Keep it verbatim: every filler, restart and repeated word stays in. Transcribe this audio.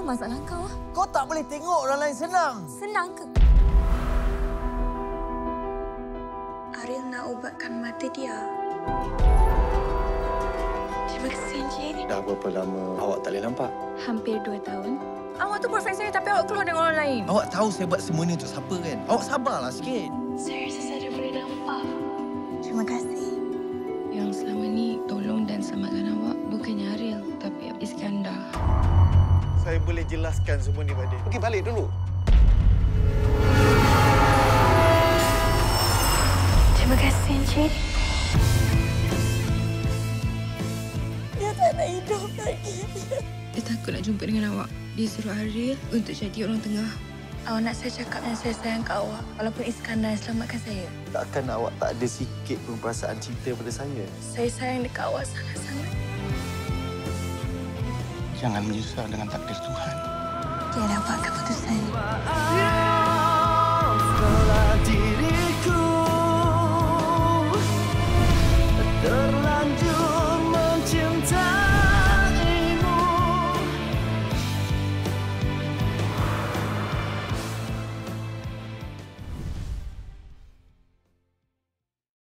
masalah kau? Kau tak boleh tengok orang lain senang. Senang ke? Ariel nak ubatkan mata dia. Terima kasih, Encik. Dah berapa lama awak tak boleh nampak? Hampir dua tahun. Awak tu boyfriend saya tapi awak keluar dengan orang lain. Awak tahu saya buat semua ni untuk siapa kan? Awak sabarlah sikit. Saya rasa saya boleh nampak. Terima kasih. Yang selama ni tolong dan selamatkan awak bukannya Ariel, tapi Iskandar. Saya boleh jelaskan semua ni pada dia. Pergi balik dulu. Terima kasih, Encik. Dia tak nak hidup lagi. Dia takut nak jumpa dengan awak. Dia suruh Ariel untuk jadi orang tengah. Awak nak saya cakap yang saya sayang kat awak walaupun Iskandar yang selamatkan saya. Takkan awak tak ada sikit pun perasaan cinta pada saya? Saya sayang dekat awak sangat-sangat. Jangan menyusah dengan takdir Tuhan. Dia dapat keputusan.